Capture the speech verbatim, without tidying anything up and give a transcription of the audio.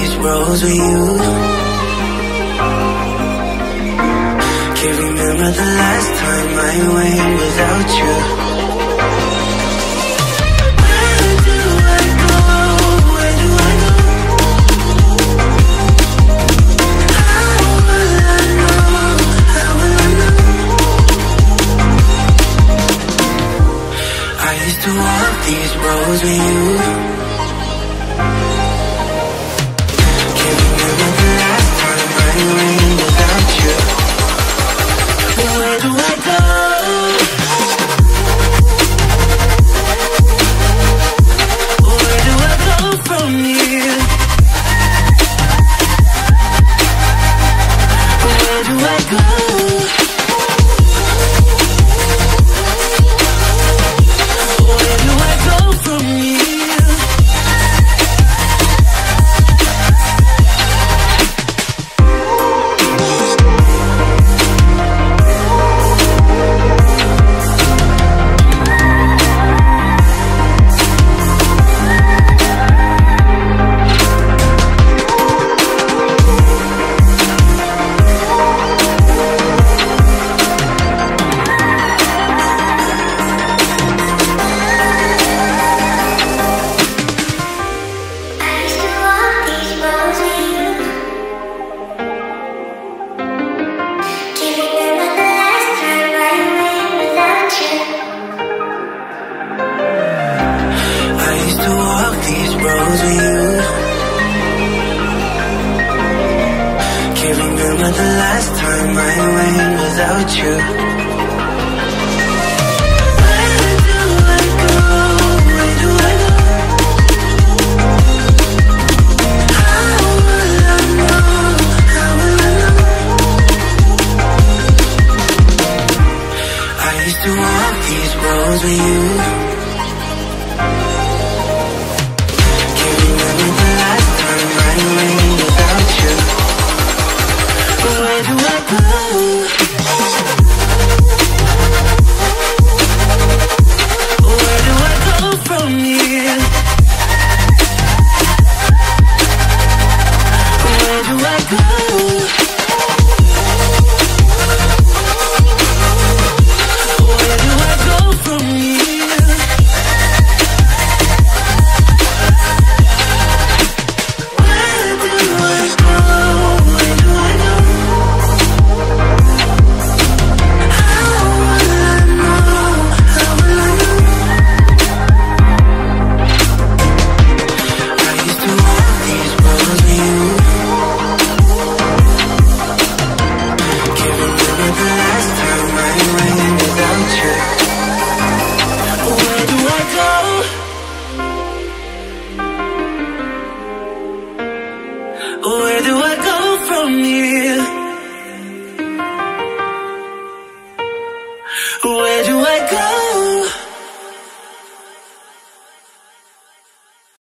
these roads with you. Can't remember the last time I went without you. Where do I go? Where do I go? How will I know? How will I know? I used to walk these roads with you. Can't remember the last time I went without you. Where do I go? Where do I go from here? Where do I go? Where do I go from here? The last time I went without you. Where do I go? Where do I go? How will I know? How will I know? I used to walk these roads with you. Can't remember the last time I went without you. Where do I go? Where do I go from here? Where do I go?